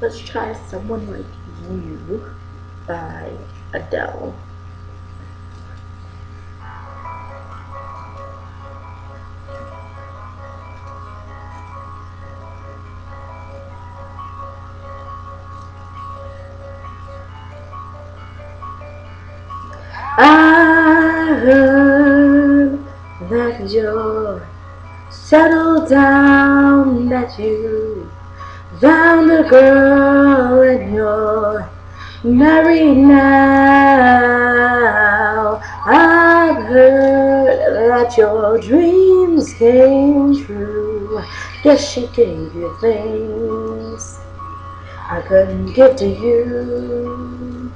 Let's try Someone Like You by Adele. I heard that you're settled down, that you found a girl and you're married now. I've heard that your dreams came true. Yes, she gave you things I couldn't give to you.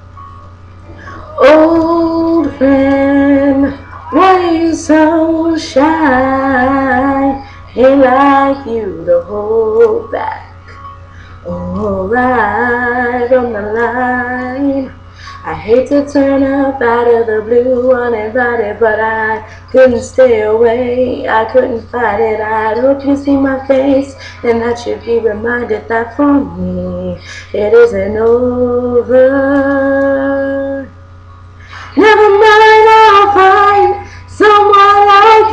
Old friend, why you so shy? Ain't like you to hold back. All right on the line. I hate to turn up out of the blue uninvited, but I couldn't stay away. I couldn't fight it. I hope you see my face and that you be reminded that for me it isn't over. Never mind, I'll find someone like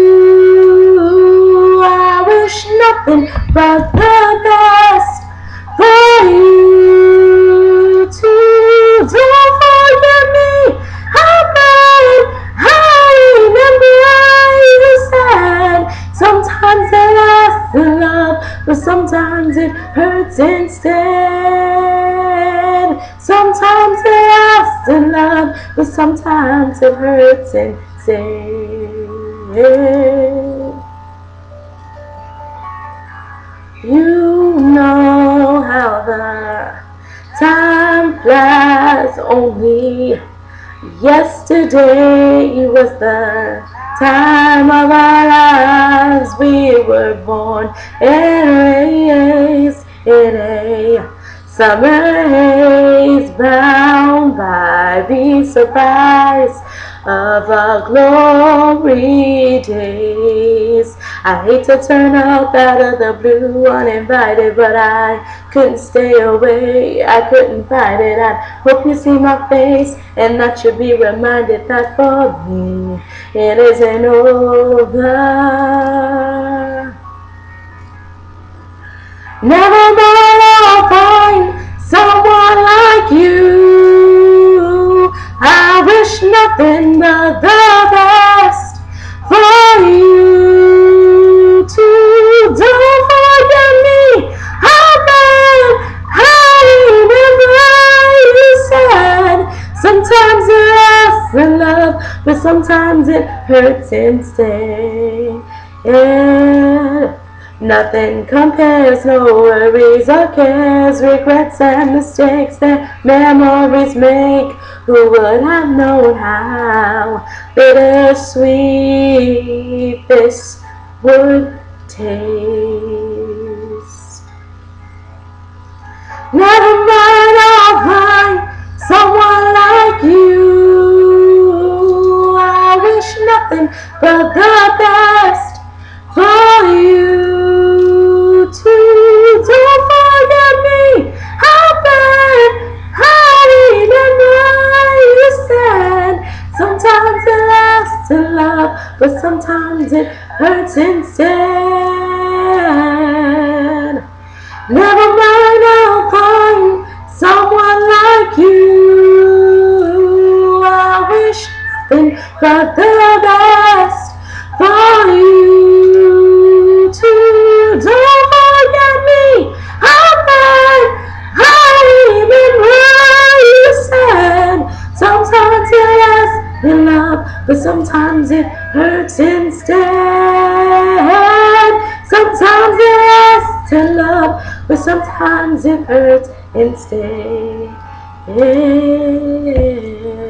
you. I wish nothing but the best for you too. Don't forget me, I'm bad. I remember I was sad. Sometimes it lasts in love, but sometimes it hurts instead. Sometimes it lasts in love, but sometimes it hurts instead. You know how the time flies. Only yesterday was the time of our lives. We were born and raised in a summer haze, bound by the surprise of our glory days. I hate to turn up out of the blue uninvited, but I couldn't stay away. I couldn't fight it. I hope you see my face and that you'll be reminded that for me it isn't over. Never mind, I'll find someone like you. I wish nothing but the best for you too. Don't forget me, I'm bad. I remember you said sometimes it lasts in love, but sometimes it hurts instead. Nothing compares, no worries or cares, regrets and mistakes that memories make. Who would have known how bittersweet this would taste? Never mind, I'll find someone like you. I wish nothing but the best for you. Don't forget me, I'm bad. I remember you said sometimes it lasts in love, but sometimes it hurts instead. Never mind, I'll find someone like you. I wish nothing but the best for you too. Don't forget me, I'm bad. I remember you said sometimes it lasts in love, but sometimes it hurts instead. Sometimes it lasts in love, but sometimes it hurts instead.